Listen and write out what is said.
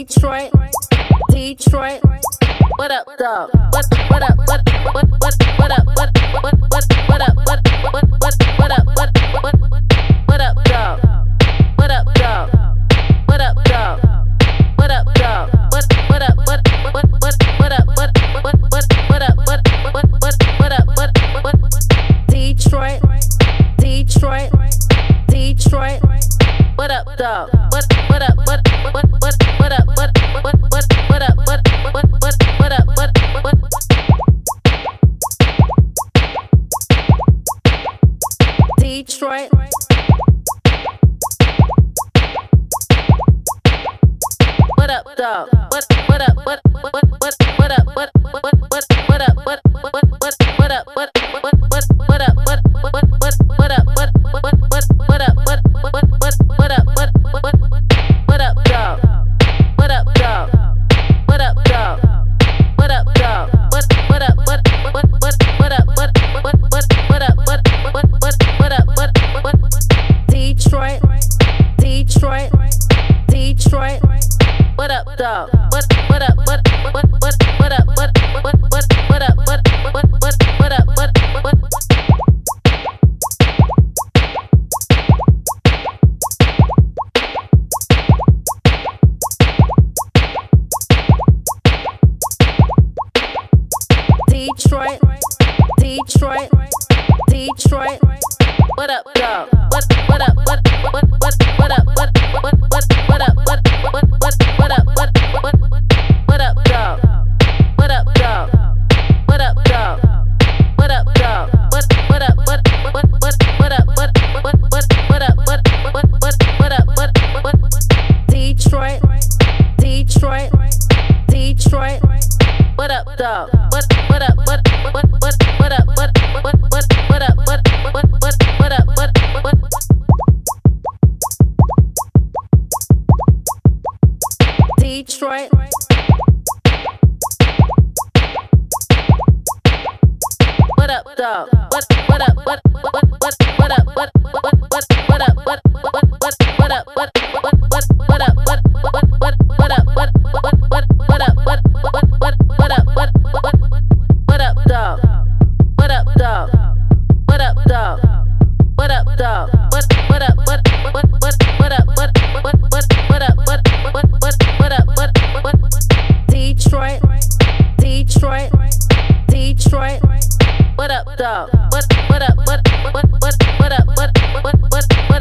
Detroit, Detroit. What up, dog? What up? What up? What up? What up? What up? What up? What up? What up, dog? What up, dog? What up, dog? What up, dog? What up? What up? What up? Detroit, Detroit, Detroit. What up, dog? What up? What up? What up? Detroit. What up, dog? What up? What up? What up? Detroit, Detroit, Detroit. What up, dog? What up? What up? What Detroit, Detroit, Detroit. What up, dog? What up? What up? What up? Dog? What up, dog? What up, dog? What up, dog? Detroit, Detroit, Detroit. What up, dog? What up? Detroit. What up, dog? What up? Detroit, Detroit, Detroit. What up, dog? What up?